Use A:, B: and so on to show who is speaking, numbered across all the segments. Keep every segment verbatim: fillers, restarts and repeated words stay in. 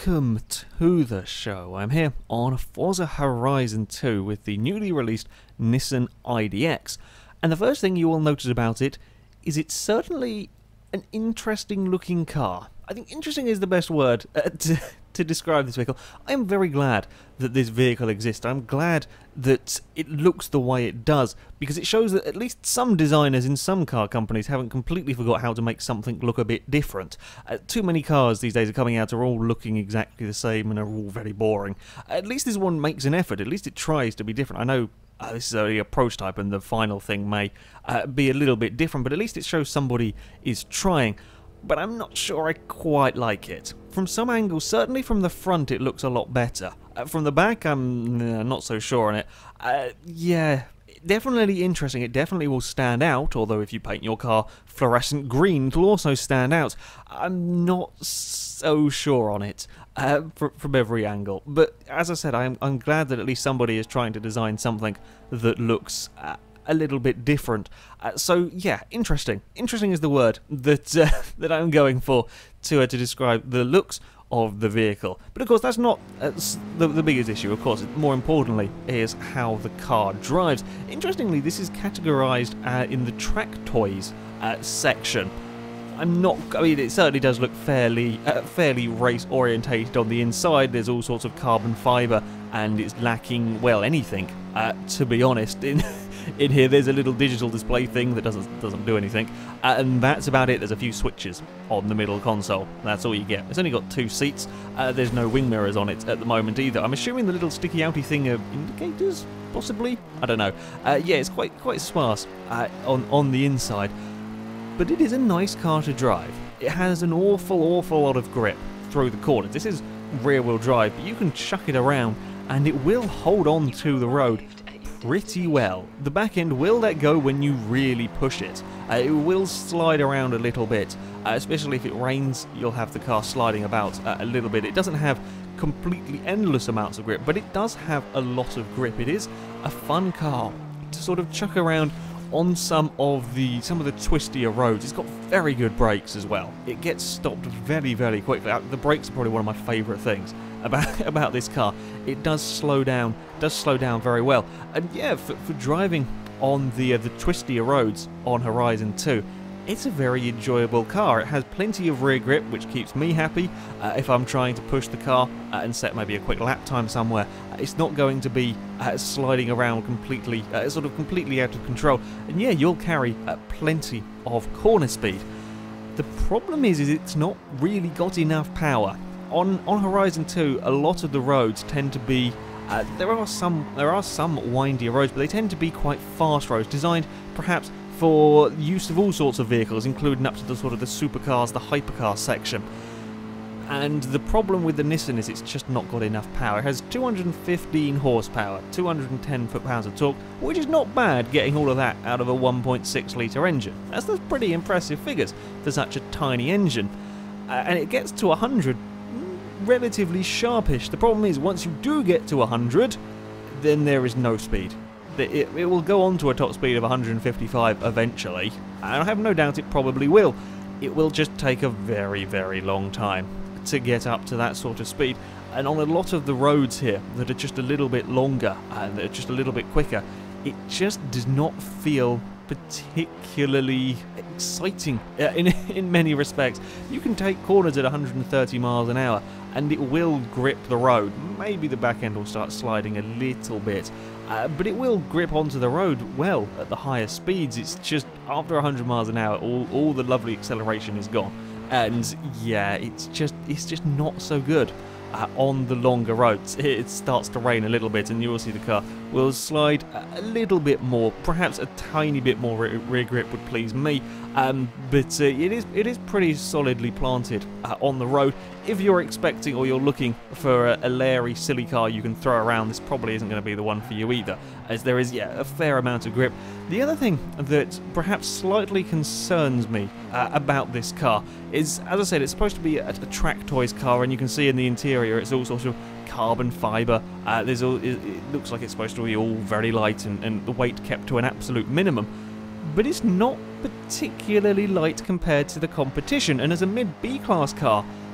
A: Welcome to the show. I'm here on Forza Horizon two with the newly released Nissan I D X, and the first thing you will notice about it is it's certainly an interesting looking car. I think interesting is the best word uh, to, to describe this vehicle. I am very glad that this vehicle exists. I'm glad that it looks the way it does, because it shows that at least some designers in some car companies haven't completely forgot how to make something look a bit different. Uh, too many cars these days are coming out are all looking exactly the same and are all very boring. At least this one makes an effort. At least it tries to be different. I know Uh, this is only a prototype and the final thing may uh, be a little bit different, but at least it shows somebody is trying. But I'm not sure I quite like it. From some angles, certainly from the front, it looks a lot better. Uh, from the back, I'm uh, not so sure on it. Uh, yeah, definitely interesting. It definitely will stand out, although if you paint your car fluorescent green, it'll also stand out. I'm not so sure on it uh, fr from every angle. But as I said, I'm, I'm glad that at least somebody is trying to design something that looks uh, a little bit different. Uh, so yeah, interesting. Interesting is the word that uh, that I'm going for to uh, to describe the looks of the vehicle. But of course, that's not uh, the, the biggest issue. Of course, more importantly, is how the car drives. Interestingly, this is categorized uh, in the track toys uh, section. I'm not. I mean, it certainly does look fairly, uh, fairly race orientated on the inside. There's all sorts of carbon fibre, and it's lacking, well, anything. Uh, to be honest, in in here there's a little digital display thing that doesn't doesn't do anything, uh, and that's about it. There's a few switches on the middle console. That's all you get. It's only got two seats. Uh, there's no wing mirrors on it at the moment either. I'm assuming the little sticky outy thing are indicators, possibly. I don't know. Uh, yeah, it's quite quite sparse uh, on on the inside. But it is a nice car to drive. It has an awful, awful lot of grip through the corners. This is rear-wheel drive, but you can chuck it around and it will hold on to the road pretty well. The back end will let go when you really push it. Uh, it will slide around a little bit, uh, especially if it rains. You'll have the car sliding about uh, a little bit. It doesn't have completely endless amounts of grip, but it does have a lot of grip. It is a fun car to sort of chuck around on some of the some of the twistier roads. It's got very good brakes as well. It gets stopped very, very quickly. The brakes are probably one of my favourite things about about this car. It does slow down, does slow down very well. And yeah, for, for driving on the uh, the twistier roads on Horizon two, it's a very enjoyable car. It has plenty of rear grip, which keeps me happy uh, if I'm trying to push the car uh, and set maybe a quick lap time somewhere. Uh, it's not going to be uh, sliding around completely, uh, sort of completely out of control. And yeah, you'll carry uh, plenty of corner speed. The problem is, is it's not really got enough power. On on Horizon two, a lot of the roads tend to be uh, there are some there are some windier roads, but they tend to be quite fast roads, designed perhaps for use of all sorts of vehicles, including up to the sort of the supercars, the hypercar section. And the problem with the Nissan is it's just not got enough power. It has two hundred fifteen horsepower, two hundred ten foot-pounds of torque, which is not bad getting all of that out of a one point six litre engine. That's, that's pretty impressive figures for such a tiny engine. Uh, and it gets to one hundred relatively sharpish. The problem is, once you do get to one hundred, then there is no speed. It, it will go on to a top speed of one hundred fifty-five eventually, and I have no doubt it probably will. It will just take a very, very long time to get up to that sort of speed, and on a lot of the roads here that are just a little bit longer and that are just a little bit quicker, it just does not feel particularly exciting uh, in, in many respects. You can take corners at one hundred thirty miles an hour and it will grip the road. Maybe the back end will start sliding a little bit, uh, but it will grip onto the road well at the higher speeds. It's just after one hundred miles an hour, all, all the lovely acceleration is gone. And yeah, it's just it's just not so good uh, on the longer roads. It starts to rain a little bit and you will see the car will slide a little bit more. Perhaps a tiny bit more rear, rear grip would please me, um, but uh, it is it is pretty solidly planted uh, on the road. If you're expecting or you're looking for a, a leery, silly car you can throw around, this probably isn't going to be the one for you either, as there is, yeah, a fair amount of grip. The other thing that perhaps slightly concerns me uh, about this car is, as I said, it's supposed to be a, a track toys car, and you can see in the interior it's all sort of carbon fibre. Uh, there's all, it, it looks like it's supposed to be all very light and, and the weight kept to an absolute minimum. But it's not particularly light compared to the competition, and as a mid-B class car,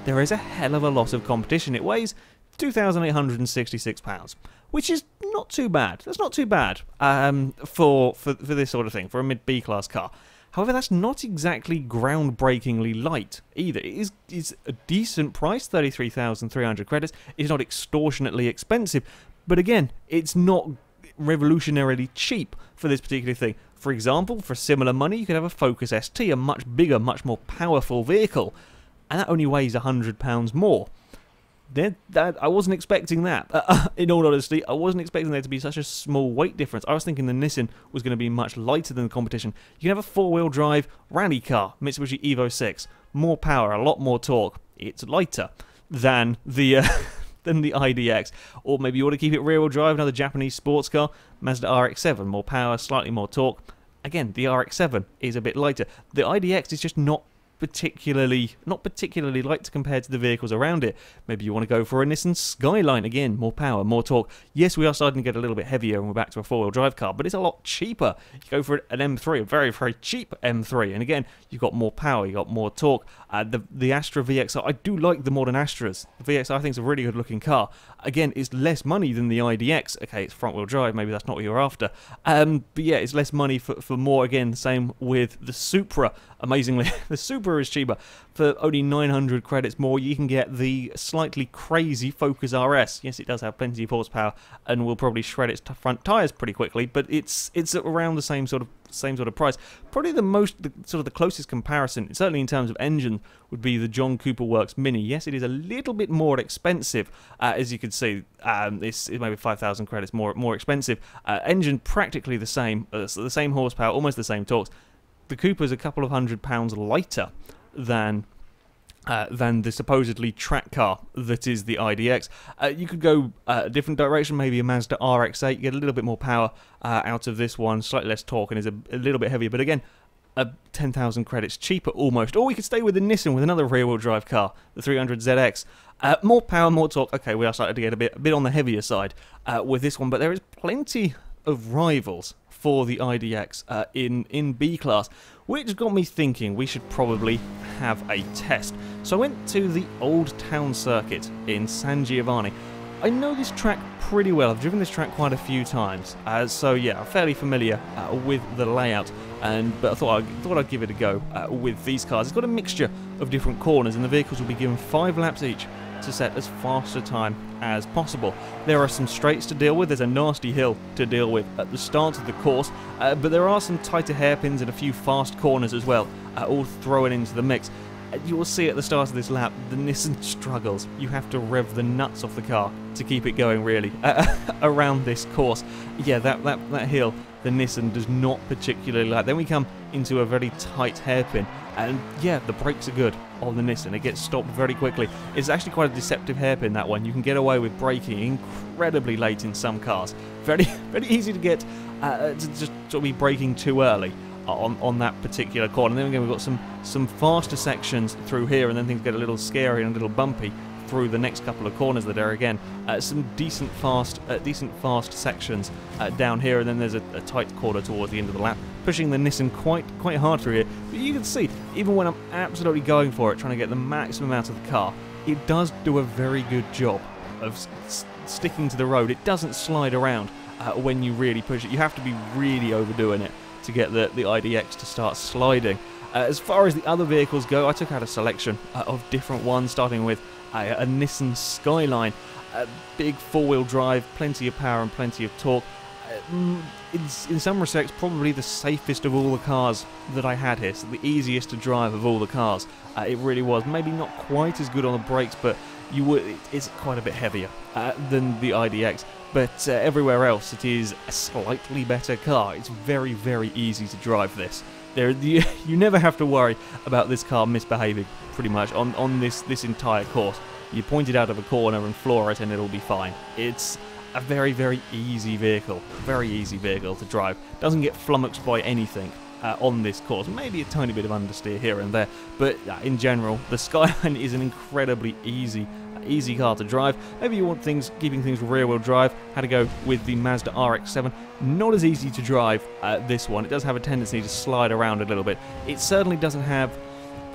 A: there is a hell of a lot of competition. It weighs two thousand eight hundred sixty-six pounds, which is not too bad. That's not too bad um, for, for, for this sort of thing, for a mid-B class car. However, that's not exactly groundbreakingly light either. It is, is a decent price, thirty-three thousand three hundred credits. It's not extortionately expensive, but again, it's not revolutionarily cheap for this particular thing. For example, for similar money, you could have a Focus S T, a much bigger, much more powerful vehicle, and that only weighs one hundred pounds more. Then that, I wasn't expecting that. Uh, in all honesty, I wasn't expecting there to be such a small weight difference. I was thinking the Nissan was going to be much lighter than the competition. You can have a four-wheel drive rally car, Mitsubishi Evo six, more power, a lot more torque. It's lighter than the uh, than the I D X. Or maybe you want to keep it rear-wheel drive, another Japanese sports car, Mazda R X seven, more power, slightly more torque. Again, the R X seven is a bit lighter. The I D X is just not particularly not particularly light compared to the vehicles around it. Maybe you want to go for a Nissan Skyline. Again, more power, more torque. Yes, we are starting to get a little bit heavier and we're back to a four-wheel drive car, but it's a lot cheaper. You go for an M three, a very, very cheap M three, and again, you've got more power, you've got more torque. Uh, the, the Astra V X R, I do like the modern Astras. The V X R I think is a really good looking car. Again, it's less money than the I D X. Okay, it's front-wheel drive, maybe that's not what you're after. Um, but yeah, it's less money for, for more. Again, the same with the Supra. Amazingly, the Supra is cheaper. For only nine hundred credits more, you can get the slightly crazy Focus R S. Yes, it does have plenty of horsepower and will probably shred its front tyres pretty quickly, but it's it's around the same sort of same sort of price. Probably the most, the, sort of the closest comparison, certainly in terms of engine, would be the John Cooper Works Mini. Yes, it is a little bit more expensive, uh, as you can see. Um, it's, it's maybe five thousand credits more more expensive. Uh, engine practically the same, uh, so the same horsepower, almost the same torques. The Cooper's a couple of hundred pounds lighter than uh, than the supposedly track car that is the I D X. Uh, you could go uh, a different direction, maybe a Mazda R X eight, you get a little bit more power uh, out of this one, slightly less torque, and is a, a little bit heavier, but again, uh, ten thousand credits cheaper almost. Or we could stay with the Nissan with another rear-wheel drive car, the three hundred Z X. Uh, more power, more torque. Okay, we are starting to get a bit, a bit on the heavier side uh, with this one, but there is plenty of rivals for the I D X uh, in, in B class, which got me thinking we should probably have a test. So I went to the Old Town Circuit in San Giovanni. I know this track pretty well. I've driven this track quite a few times, uh, so yeah, I'm fairly familiar uh, with the layout. And but I thought I'd, thought I'd give it a go uh, with these cars. It's got a mixture of different corners, and the vehicles will be given five laps each to set as fast a time as possible. There are some straights to deal with, there's a nasty hill to deal with at the start of the course, uh, but there are some tighter hairpins and a few fast corners as well, uh, all thrown into the mix. Uh, you will see at the start of this lap, the Nissan struggles. You have to rev the nuts off the car to keep it going, really, uh, around this course. Yeah, that, that, that hill, the Nissan does not particularly like. Then we come into a very tight hairpin, and yeah, the brakes are good on the Nissan. It gets stopped very quickly. It's actually quite a deceptive hairpin, that one. You can get away with braking incredibly late in some cars. Very, very easy to get uh, to just sort of be braking too early on on that particular corner. And then again, we've got some some faster sections through here, and then things get a little scary and a little bumpy through the next couple of corners that are again uh, some decent fast uh, decent fast sections uh, down here, and then there's a, a tight corner towards the end of the lap, pushing the Nissan quite quite hard through here. But you can see, even when I'm absolutely going for it, trying to get the maximum out of the car, it does do a very good job of s sticking to the road. It doesn't slide around uh, when you really push it. You have to be really overdoing it to get the, the I D X to start sliding. Uh, as far as the other vehicles go, I took out a selection uh, of different ones, starting with a, a Nissan Skyline, a big four-wheel drive, plenty of power and plenty of torque. Uh, it's, in some respects, probably the safest of all the cars that I had here, so the easiest to drive of all the cars. Uh, it really was. Maybe not quite as good on the brakes, but you would, it, it's quite a bit heavier uh, than the I D X. But uh, everywhere else, it is a slightly better car. It's very, very easy to drive this. There, you, you never have to worry about this car misbehaving, pretty much, on, on this, this entire course. You point it out of a corner and floor it and it'll be fine. It's a very, very easy vehicle. Very easy vehicle to drive. Doesn't get flummoxed by anything uh, on this course. Maybe a tiny bit of understeer here and there, but uh, in general, the Skyline is an incredibly easy easy car to drive. Maybe you want things, keeping things rear-wheel drive, had to go with the Mazda R X seven. Not as easy to drive, uh, this one. It does have a tendency to slide around a little bit. It certainly doesn't have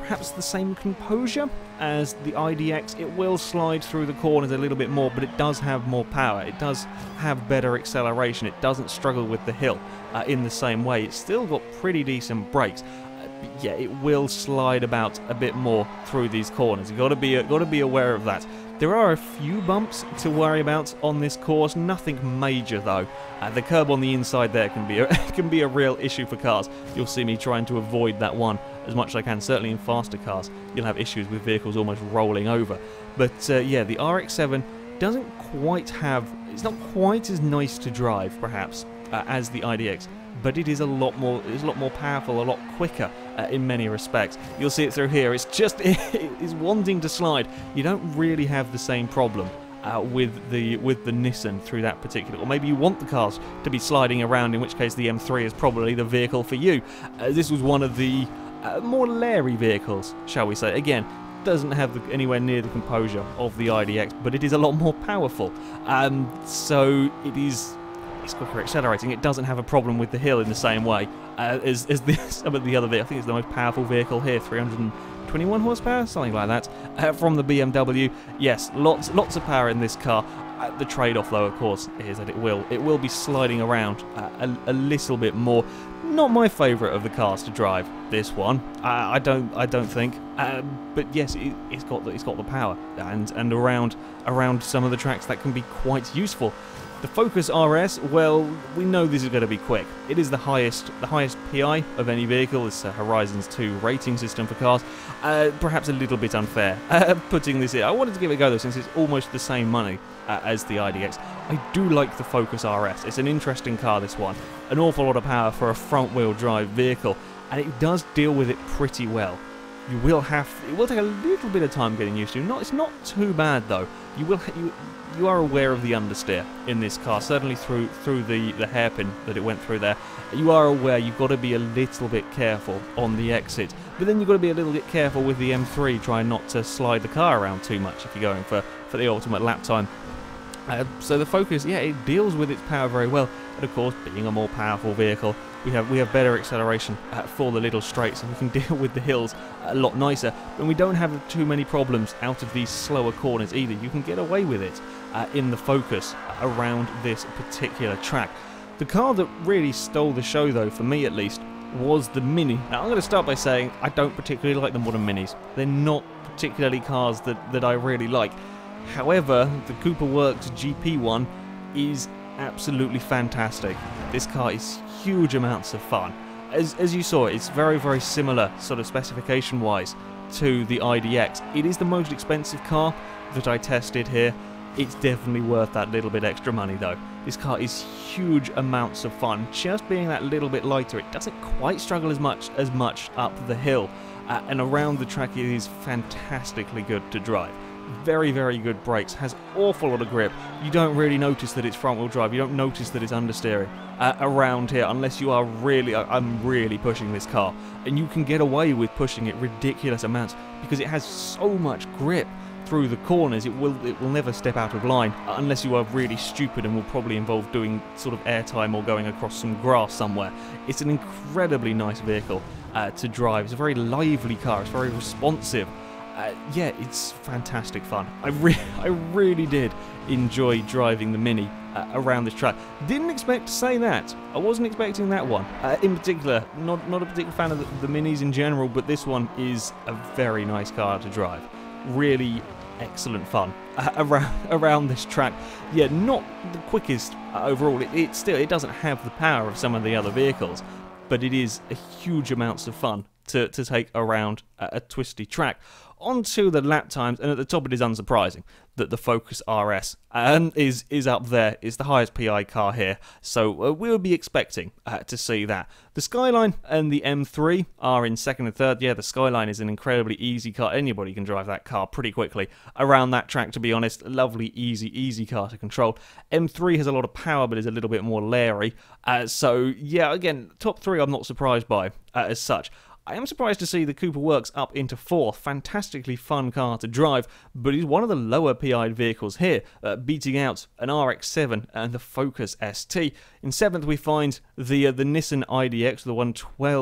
A: perhaps the same composure as the I D X. It will slide through the corners a little bit more, but it does have more power. It does have better acceleration. It doesn't struggle with the hill uh, in the same way. It's still got pretty decent brakes. Yeah, it will slide about a bit more through these corners. You've got to be got to be aware of that. There are a few bumps to worry about on this course, nothing major though. Uh, the curb on the inside there can be a, can be a real issue for cars. You'll see me trying to avoid that one as much as I can. Certainly in faster cars, you'll have issues with vehicles almost rolling over. But uh, yeah, the R X seven doesn't quite have, it's not quite as nice to drive perhaps uh, as the I D X. But it is a lot more, it's a lot more powerful, a lot quicker uh, in many respects. You'll see it through here. It's just, it is wanting to slide. You don't really have the same problem uh, with the with the Nissan through that particular, or maybe you want the cars to be sliding around, in which case the M three is probably the vehicle for you. Uh, this was one of the uh, more leery vehicles, shall we say. Again, doesn't have the, anywhere near the composure of the I D X, but it is a lot more powerful. Um, so it is. It's quicker accelerating. It doesn't have a problem with the hill in the same way uh, as, as the, some of the other vehicles. I think it's the most powerful vehicle here, three hundred twenty-one horsepower, something like that, uh, from the B M W. Yes, lots lots of power in this car. Uh, the trade-off, though, of course, is that it will it will be sliding around uh, a, a little bit more. Not my favourite of the cars to drive. This one, uh, I don't I don't think. Uh, but yes, it, it's got the, it's got the power, and and around around some of the tracks that can be quite useful. The Focus R S, well, we know this is going to be quick. It is the highest the highest P I of any vehicle. It's a Horizons two rating system for cars. Uh, perhaps a little bit unfair uh, putting this in. I wanted to give it a go though, since it's almost the same money uh, as the I D X. I do like the Focus R S. It's an interesting car, this one. An awful lot of power for a front-wheel drive vehicle, and it does deal with it pretty well. You will have, it will take a little bit of time getting used to. Not, it's not too bad though. You will, you, you are aware of the understeer in this car, certainly through through the the hairpin that it went through there. You are aware you've got to be a little bit careful on the exit, but then you've got to be a little bit careful with the M three, trying not to slide the car around too much if you're going for for the ultimate lap time. Uh, so the Focus, yeah, it deals with its power very well, and of course, being a more powerful vehicle, we have we have better acceleration uh, for the little straights, and we can deal with the hills a lot nicer. And we don't have too many problems out of these slower corners either. You can get away with it uh, in the Focus around this particular track. The car that really stole the show, though, for me at least, was the Mini. Now, I'm going to start by saying I don't particularly like the modern Minis. They're not particularly cars that, that I really like. However, the Cooper Works G P one is absolutely fantastic. This car is huge amounts of fun. As, as you saw, it's very, very similar, sort of specification-wise, to the I D X. It is the most expensive car that I tested here. It's definitely worth that little bit extra money, though. This car is huge amounts of fun. Just being that little bit lighter, it doesn't quite struggle as much as much up the hill, uh, and around the track it is fantastically good to drive. Very, very good brakes, has awful lot of grip. You don't really notice that it's front-wheel drive, you don't notice that it's understeering uh, around here unless you are really, I'm really pushing this car. And you can get away with pushing it ridiculous amounts because it has so much grip through the corners. It will it will never step out of line uh, unless you are really stupid, and will probably involve doing sort of airtime or going across some grass somewhere. It's an incredibly nice vehicle uh, to drive. It's a very lively car, it's very responsive. Uh, yeah, it's fantastic fun. I, re I really did enjoy driving the Mini uh, around this track. Didn't expect to say that. I wasn't expecting that one. Uh, in particular, not, not a particular fan of the, the Minis in general, but this one is a very nice car to drive. Really excellent fun uh, around, around this track. Yeah, not the quickest uh, overall. It, it still it doesn't have the power of some of the other vehicles, but it is a huge amounts of fun to, to take around a, a twisty track. Onto the lap times, and at the top it is unsurprising that the Focus R S um, is is up there. It's the highest P I car here, so uh, we'll be expecting uh, to see that. The Skyline and the M three are in second and third. Yeah, the Skyline is an incredibly easy car. Anybody can drive that car pretty quickly around that track, to be honest. Lovely, easy, easy car to control. M three has a lot of power, but is a little bit more leery. Uh, so, yeah, again, top three I'm not surprised by uh, as such. I am surprised to see the Cooper Works up into fourth. Fantastically fun car to drive, but he's one of the lower P I'd vehicles here, uh, beating out an R X seven and the Focus S T. In seventh we find the uh, the Nissan I D X, the one twelve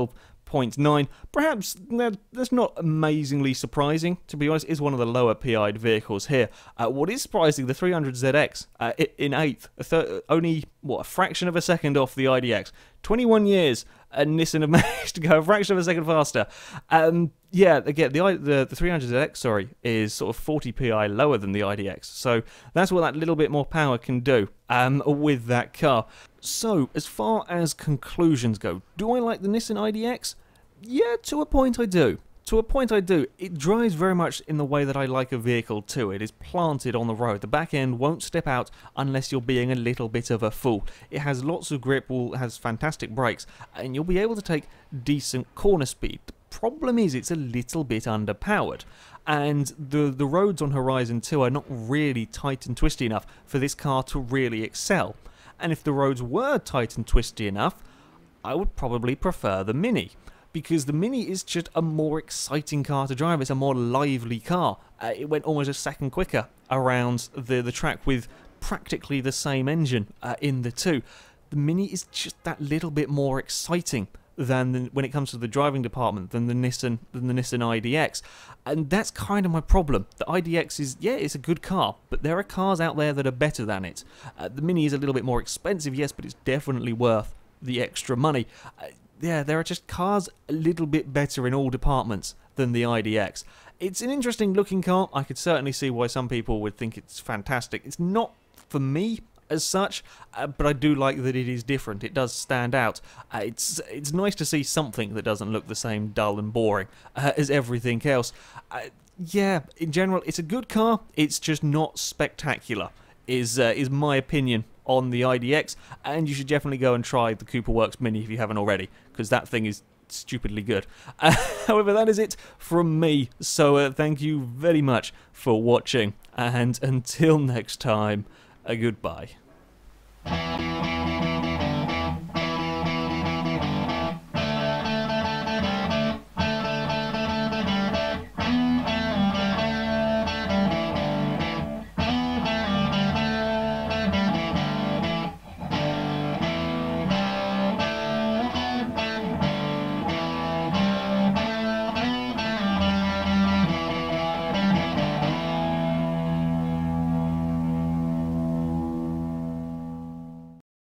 A: point nine. Perhaps that's not amazingly surprising, to be honest. It's one of the lower P I'd vehicles here. Uh, what is surprising, the three hundred Z X uh, in eighth, a only, what, a fraction of a second off the I D X. twenty-one years, and Nissan have managed to go a fraction of a second faster. Um, yeah, again, the, the the three hundred Z X, sorry, is sort of forty P I lower than the I D X. So that's what that little bit more power can do um, with that car. So, as far as conclusions go, do I like the Nissan I D X? Yeah, to a point I do. To a point I do. It drives very much in the way that I like a vehicle too. It is planted on the road. The back end won't step out unless you're being a little bit of a fool. It has lots of grip, has fantastic brakes, and you'll be able to take decent corner speed. The problem is it's a little bit underpowered, and the, the roads on Horizon two are not really tight and twisty enough for this car to really excel. And if the roads were tight and twisty enough, I would probably prefer the Mini, because the Mini is just a more exciting car to drive. It's a more lively car. Uh, it went almost a second quicker around the, the track with practically the same engine uh, in the two. The Mini is just that little bit more exciting than the, when it comes to the driving department than the Nissan than the Nissan I D X, and that's kind of my problem. The I D X is, yeah, it's a good car, but there are cars out there that are better than it. Uh, the Mini is a little bit more expensive, yes, but it's definitely worth the extra money. Uh, yeah, there are just cars a little bit better in all departments than the I D X. It's an interesting looking car. I could certainly see why some people would think it's fantastic. It's not for me as such, uh, but I do like that it is different. It does stand out. Uh, it's it's nice to see something that doesn't look the same dull and boring uh, as everything else. Uh, yeah, in general, it's a good car. It's just not spectacular, is uh, is my opinion on the I D X, and you should definitely go and try the Cooper Works Mini if you haven't already, because that thing is stupidly good. Uh, however, that is it from me, so uh, thank you very much for watching, and until next time, a goodbye.